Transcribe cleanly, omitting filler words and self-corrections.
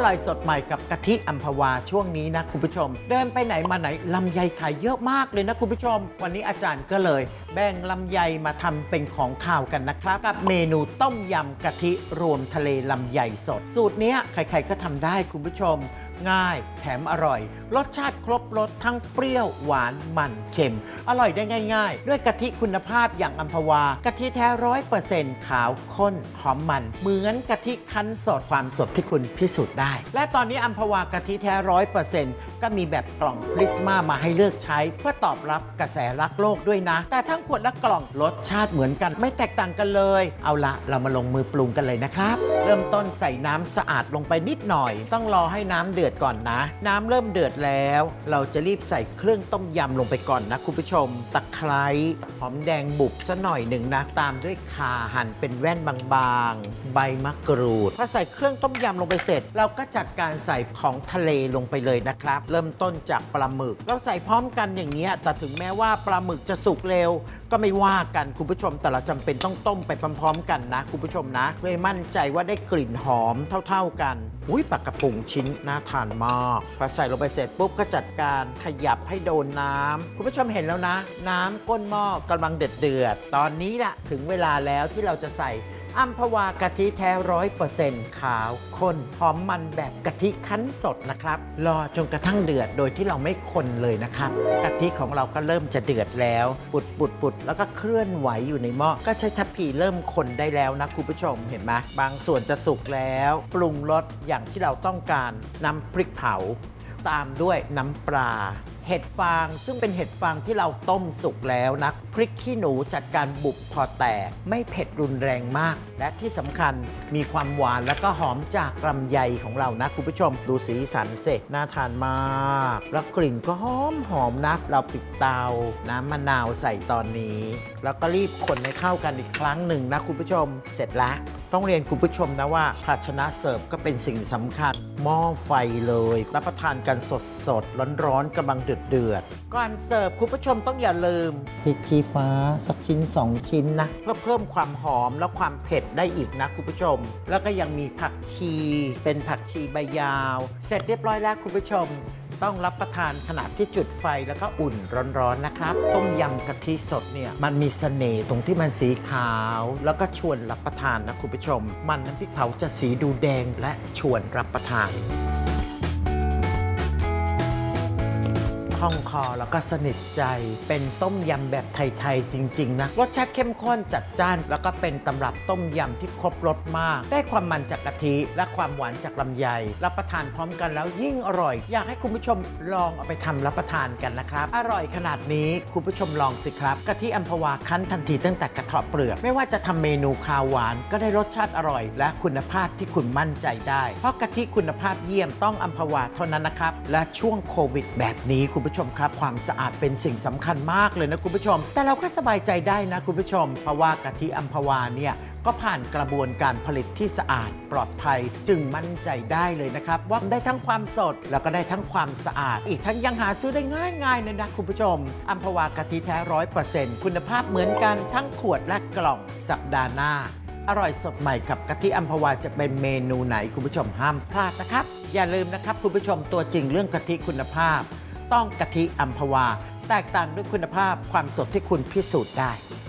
ร่อยสดใหม่กับกะทิอัมพวาช่วงนี้นะคุณผู้ชมเดินไปไหนมาไหนลำไยขายเยอะมากเลยนะคุณผู้ชมวันนี้อาจารย์ก็เลยแบ่งลำไยมาทำเป็นของข้าวกันนะครับกับเมนูต้มยำกะทิรวมทะเลลำไยสดสูตรนี้ใครๆก็ทำได้คุณผู้ชมง่ายแถมอร่อยรสชาติครบรสทั้งเปรี้ยวหวานมันเค็มอร่อยได้ง่ายๆด้วยกะทิคุณภาพอย่างอัมพวากะทิแท้100%ขาวข้นหอมมันเหมือนกะทิคั้นสดความสดที่คุณพิสูจน์ได้และตอนนี้อัมพวากะทิแท้100%ก็มีแบบกล่องพริสมามาให้เลือกใช้เพื่อตอบรับกระแสรักโลกด้วยนะแต่ทั้งขวดและกล่องรสชาติเหมือนกันไม่แตกต่างกันเลยเอาละเรามาลงมือปรุงกันเลยนะครับเริ่มต้นใส่น้ำสะอาดลงไปนิดหน่อยต้องรอให้น้ำเดือดก่อนนะน้ำเริ่มเดือดแล้วเราจะรีบใส่เครื่องต้มยำลงไปก่อนนะคุณผู้ชมตะไคร้หอมแดงบุบซะหน่อยหนึ่งนะตามด้วยข่าหั่นเป็นแว่นบางๆใบมะกรูดพอใส่เครื่องต้มยำลงไปเสร็จเราก็จัดการใส่ของทะเลลงไปเลยนะครับเริ่มต้นจากปลาหมึกเราใส่พร้อมกันอย่างนี้แต่ถึงแม้ว่าปลาหมึกจะสุกเร็วก็ไม่ว่ากันคุณผู้ชมแต่เราจำเป็นต้องต้มไปพร้อมๆกันนะคุณผู้ชมนะเพื่อมั่นใจว่าได้กลิ่นหอมเท่าๆกันอุ้ยปลากระพงชิ้นน่าทานมากพอใส่ลงไปเสร็จปุ๊บก็จัดการขยับให้โดนน้ำคุณผู้ชมเห็นแล้วนะน้ำก้นหม้อกำลังเดือดตอนนี้ละถึงเวลาแล้วที่เราจะใส่อัมพวากะทิแท้100%ขาวข้นหอมมันแบบกะทิคั้นสดนะครับรอจนกระทั่งเดือดโดยที่เราไม่คนเลยนะครับกะทิของเราก็เริ่มจะเดือดแล้วปุดแล้วก็เคลื่อนไหวอยู่ในหม้อก็ใช้ทัพพีเริ่มคนได้แล้วนะคุณผู้ชมเห็นไหมบางส่วนจะสุกแล้วปรุงรสอย่างที่เราต้องการน้ำพริกเผาตามด้วยน้ำปลาเห็ดฟางซึ่งเป็นเห็ดฟางที่เราต้มสุกแล้วนะพริกขี้หนูจัดการบุบพอแตกไม่เผ็ดรุนแรงมากและที่สำคัญมีความหวานและก็หอมจากลำไยของเรานะคุณผู้ชมดูสีสันเสร็จน่าทานมากแล้วกลิ่นก็หอมนะเราปิดเตาน้ำมะนาวใส่ตอนนี้แล้วก็รีบคนให้เข้ากันอีกครั้งหนึ่งนะคุณผู้ชมเสร็จแล้วต้องเรียนคุณผู้ชมนะว่าภาชนะเสิร์ฟก็เป็นสิ่งสำคัญหม้อไฟเลยรับประทานกันสดร้อนๆกำลังเดือดก่อนเสิร์ฟคุณผู้ชมต้องอย่าลืมพริกชี้ฟ้าสักชิ้น2ชิ้นนะเพื่อเพิ่มความหอมและความเผ็ดได้อีกนะคุณผู้ชมแล้วก็ยังมีผักชีเป็นผักชีใบยาวเสร็จเรียบร้อยแล้วคุณผู้ชมต้องรับประทานขณะที่จุดไฟแล้วก็อุ่นร้อนๆนะครับต้มยำกะทิสดเนี่ยมันมีเสน่ห์ตรงที่มันสีขาวแล้วก็ชวนรับประทานนะคุณผู้ชมมันน้ำพริกเผาจะสีดูแดงและชวนรับประทานคล่องคอแล้วก็สนิทใจเป็นต้มยำแบบไทยๆจริงๆนะรสชาติเข้มข้นจัดจ้านแล้วก็เป็นตำรับต้มยำที่ครบรสมากได้ความมันจากกะทิและความหวานจากลำไยรับประทานพร้อมกันแล้วยิ่งอร่อยอยากให้คุณผู้ชมลองเอาไปทำรับประทานกันนะครับอร่อยขนาดนี้คุณผู้ชมลองสิครับกะทิอัมพวาคั้นทันทีตั้งแต่กระเทาะเปลือกไม่ว่าจะทำเมนูคาวหวานก็ได้รสชาติอร่อยและคุณภาพที่คุณมั่นใจได้เพราะกะทิคุณภาพเยี่ยมต้องอัมพวาเท่านั้นนะครับและช่วงโควิดแบบนี้คุณผู้ชมครับความสะอาดเป็นสิ่งสำคัญมากเลยนะคุณผู้ชมแต่เราก็สบายใจได้นะคุณผู้ชมเพราะว่ากะทิอัมพวาเนี่ยก็ผ่านกระบวนการผลิตที่สะอาดปลอดภัยจึงมั่นใจได้เลยนะครับว่าได้ทั้งความสดแล้วก็ได้ทั้งความสะอาดอีกทั้งยังหาซื้อได้ง่ายๆเลยนะคุณผู้ชมอัมพวากะทิแท้100%คุณภาพเหมือนกันทั้งขวดและกล่องสัปดาห์หน้าอร่อยสดใหม่กับกะทิอัมพวาจะเป็นเมนูไหนคุณผู้ชมห้ามพลาดนะครับอย่าลืมนะครับคุณผู้ชมตัวจริงเรื่องกะทิคุณภาพต้องกะทิอัมพวาแตกต่างด้วยคุณภาพความสดที่คุณพิสูจน์ได้